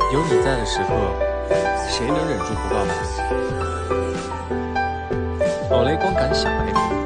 有你在的时刻，谁能忍住不告白？Olay光感小 app。